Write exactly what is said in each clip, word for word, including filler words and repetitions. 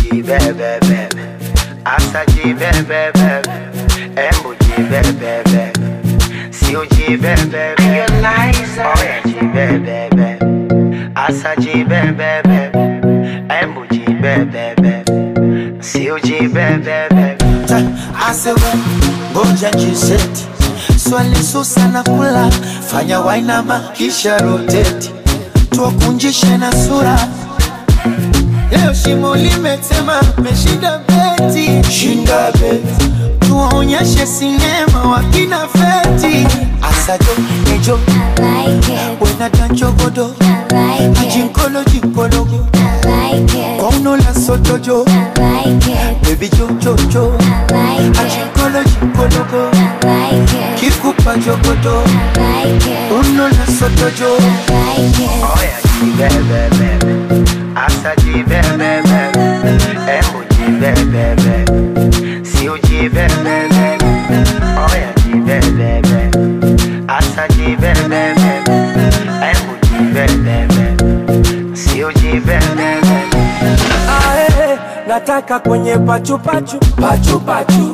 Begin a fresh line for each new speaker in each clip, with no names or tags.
Jibebebe, asa jibebebe, embu jibebebe, sio jibebebe, oh yeah jibebebe, asa jibebebe, embu jibebebe, sio jibebebe.
Asewe, ngoja jiseti, swali susa na kula, fanya wainama kisha roteti, tuwakunjishe na sura. Leo shimo limetema, meshinda beti, shinda beti, tuwaonyeshe sinema wakina feti. Asajo, nejo,
I like it,
wena dancho godo,
I like it,
ajinkolo jinkologo,
I like it,
kwa unola sotojo,
I like it,
baby jo jo jo,
I like it,
ajinkolo jinkologo,
I like it,
kikupa jogodo,
I like it,
unola sotojo.
I like it.
Oh yeah jibebebe, asa jibebebe, embu jibebebe, sio jibebebe, oh yeah jibebebe, asa jibebebe, embu jibebebe, sio jibebebe.
Ae, nataka kwenye pachu pachu, pachu pachu,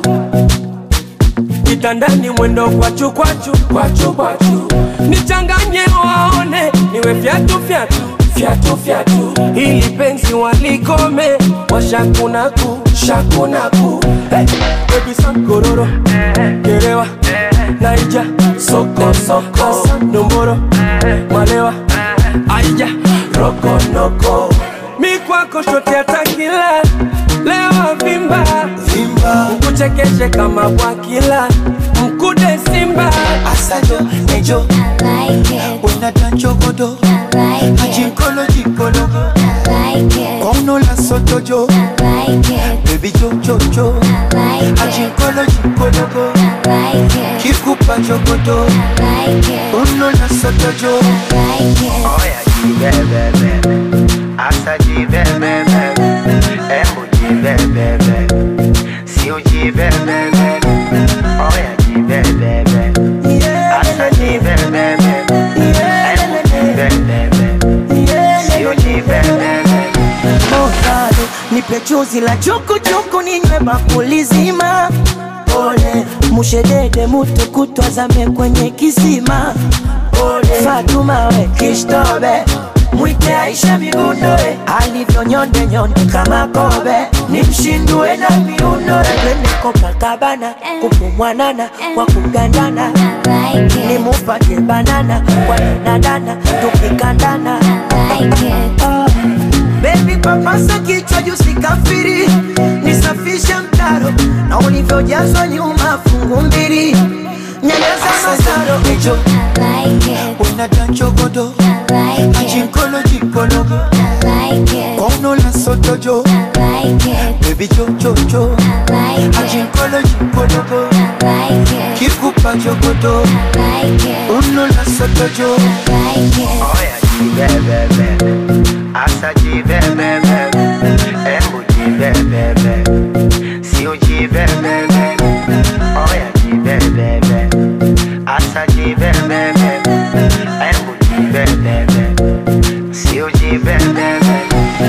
kitandani mwendo kwachu kwachu, kwachu kwachu, nichanganye waone, niwe fyatu fyatu, fyatu fyatu, ili penzi walikome, washakunaku, shakunaku. Hey, baby sankororo, gerewa, naija, soko soko, nomboro, malewa, aija, roko noko. Mi kwako shote atakila, lewa vimba,
Vimba,
ukuchekeshe kama wakila, mkude simba.
asajo, nejo,
I like it,
wena dancho godo,
I like it,
ajinkolo jinkologo,
I like it,
kwa unola sotojo,
I like it,
baby jo jo jo,
I like it,
ajinkolo jinkologo,
I like it,
kikupa jogodo,
I like it,
unola sotojo.
I like it.
Oh yeah jibebebe, asa jibebebe, embu jibebebe, sio jibebebe, oh yeah jibebebe, asa jibebebe, embu jibebebe, sio jibebebe.
Okado, nipe chuzi la chuku chuku ninywe bakuli zima. Pole, mushedede mutu kutwazame kwenye kisima. Pole, Fatuma we kishtobe, mwite Aisha migundoe, alivyo nyonde nyonde kama kobe, nimshindue na miundoe. Twende Copacabana, kupumwanana, kwa kugandana,
I like it,
nimupake banana, kwa danadana, tukikandana.
I like it,
Ah, baby papasa kichwa juu sikafiri, nisafishe mtaro na ulivyojazwa nyuma fungu mbili, nyeleza masaro. Nejo,
I like it,
wena dancho godo,
I like it,
ajinkolo jinkologo,
I like it,
kwa unola sotojo,
I like it,
baby jo jo jo,
I like it,
ajinkolo jinkologo,
I like it,
kikupa jogodo,
I like it,
unola sotojo.
I like it.
Oh yeah jibebebe, asa jibebebe, embu jibebebe, sio jibebebe, oh yeah jibebebe, asa jibebebe, embu jibebebe, sio jibebebe.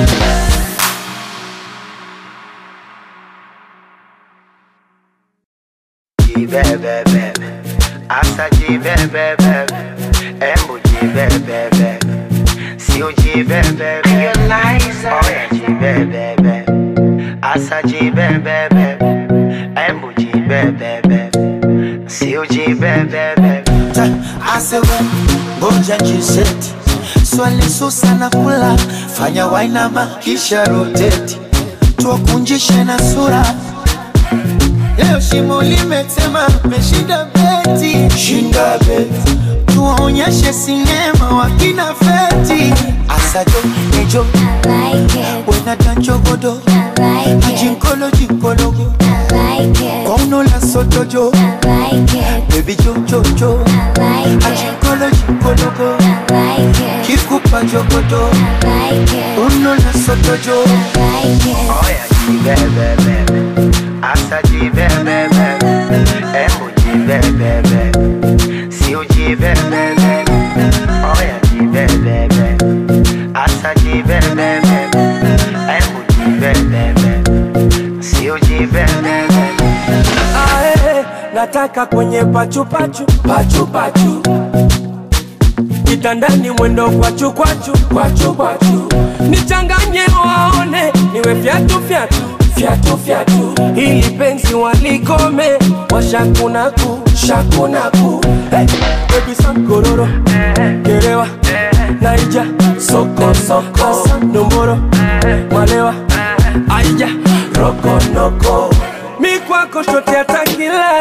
Jibebebe, asa jibebebe, embu jibebebe, sio jibebebe, oh yeah jibebebe, asa jibebebe, embu jibebebe, sio jibebebe.
Asewe, ngoja jiseti, swali susa na kula, fanya wainama kisha roteti, tuwakunjishe na sura. Leo shimo limetema, meshinda beti, shinda beti, tuwaonyeshe sinema wakina feti. Asajo, nejo,
I like it,
wena dancho godo,
I like it,
ajinkolo jinkologo,
I like it,
kwa unola sotojo,
I like it,
baby jo jo jo,
I like it,
ajinkolo jinkologo,
I like it,
kikupa jogodo,
I like it,
unola sotojo.
I like it.
Oh yeah jibebebe, asa jibebebe, embu jibebebe, sio jibebebe, oh yeah jibebebe, asa jibebebe, embu jibebebe, ujibebebe.
Ae, nataka kwenye pachu pachu, pachu pachu. Kitandani mwendo kwachu kwachu, kwachu kwachu. Nichanganye waone, niwe fiatu fiatu, fiatu fiatu. Hili penzi walikome, washakunaku, shakunaku. Hey, baby sankororo, kerewa, naija, soko soko. Asa nomboro, malewa, aija, roko noko. Mi kwako shote atakila,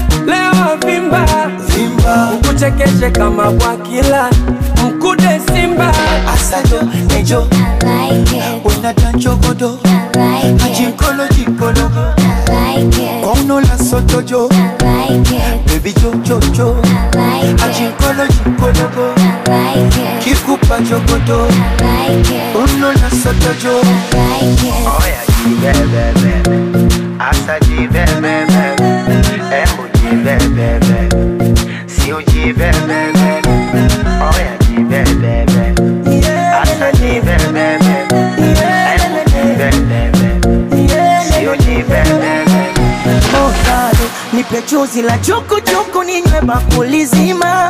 lewa vimba, vimba. Ukuchekeshe kama wakila, mkude simba.
Asajo, nejo,
I like it.
unadancho godo,
I like it.
ajinkolo jinkolo,
I like it.
kono la soto jo,
I like it.
baby jo jo jo,
I like it.
ajinkolo jinkolo,
I like it.
kikupa jogodo,
I like it.
kono la soto jo.
I like it.
Oya jibebebe, asa jibebebe, emu jibebebe, si ujibebebe. Oya jibebebe, asa jibebebe, emu jibebebe, si ujibebebe.
Oh God, nipe chozi la chuku chuku ninywe bakuli zima.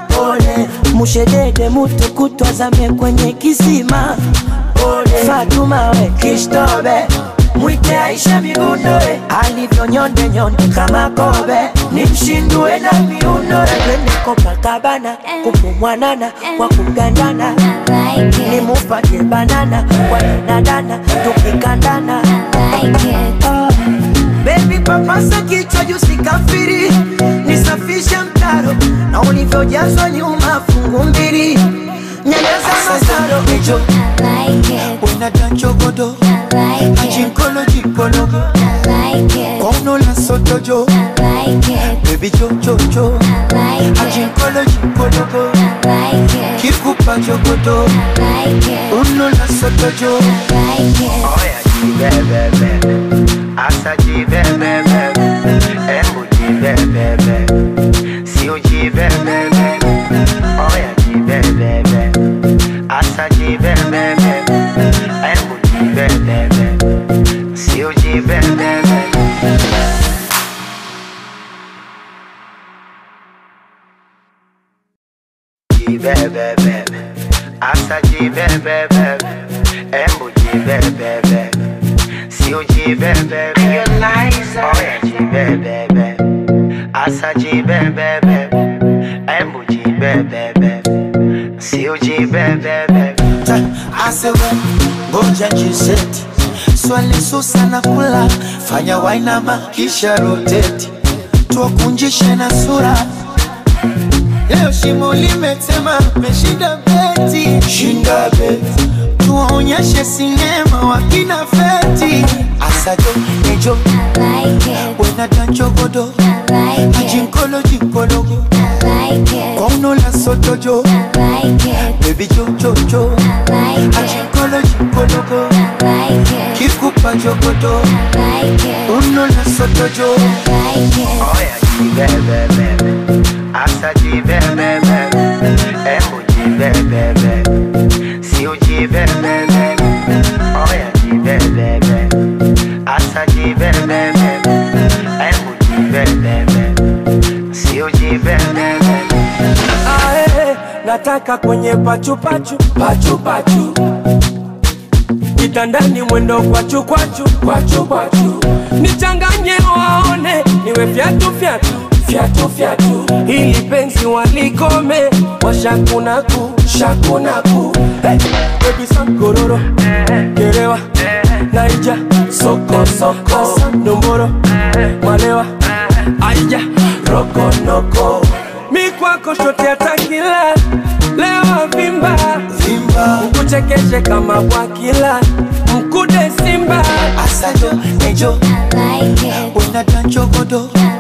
Pole, mushedede mutu kutwazame kwenye kisima. Pole, Fatuma we kishtobe, mwite Aisha migundoe. Alivyo nyonde nyonde kama kobe, nimshindue na miundoe. Twende Copacabana, kupumwanana, kwa kugandana.
I like it.
Nimupate banana, kwa inadana, tukikandana.
I like it.
Ah, baby papasa kichwa juu sikafiri, nisafisha mtaro na ulivyojazwa nyuma fungu mbili. Nyanyasa masaro ejo,
I like it.
unadancho godo,
I like it.
ajinkolo jinkolo,
I like it.
kono la soto jo,
I like it.
baby jo jo jo,
I like it.
ajinkolo jinkolo,
I like it.
kikupa jogodo,
I like it.
kono la soto jo.
I like it.
Oya jibebebe, asa jibebebe, emu jibebebe, si ujibebebe. Oya jibebebe, asa jibebebe, emu jibebebe, si ujibebebe. Jibebebe, asa jibebebe, emu jibebebe, si ujibebebe. Oya jibebebe, asa jibebebe, emu jibebebe, si ujibebebe.
Asewe, ngoja jiseti, swali susa na kula, fanya wainama kisha roteti, tuwakunjishe na sura. Leo shimo limetema, meshinda beti, shinda beti, tuwaonyeshe sinema wakina feti. Asajo, nejo,
I like it.
unadancho godo,
I like it.
ajinkolo jinkolo,
I like it.
kono la soto jo,
I like it.
baby jo jo jo,
I like it.
ajinkolo jinkolo,
I like it.
kikupa jogodo,
I like it.
kono la soto jo.
I like it.
Oya jibebebe, asa jibebebe, emu jibebebe, si ujibebebe. Oya jibebebe, asa jibebebe, emu jibebebe, si ujibebebe.
Ae, nataka kwenye pachu pachu, pachu pachu. Kitandani mwendo kwachu kwachu, kwachu kwachu. Nichanganye waone, niwe fiatu fiatu, fiatu fiatu. Hili penzi walikome, washakunaku, shakunaku. Hey, baby sankororo, kerewa, naija, soko soko. Asa nomboro, malewa, aija, roko noko. Mi kwako shote atakila, lewa vimba,
Vimba,
ukuchekeshe kama wakila, mkude simba.
asajo, nejo,
I like it.
unadancho godo,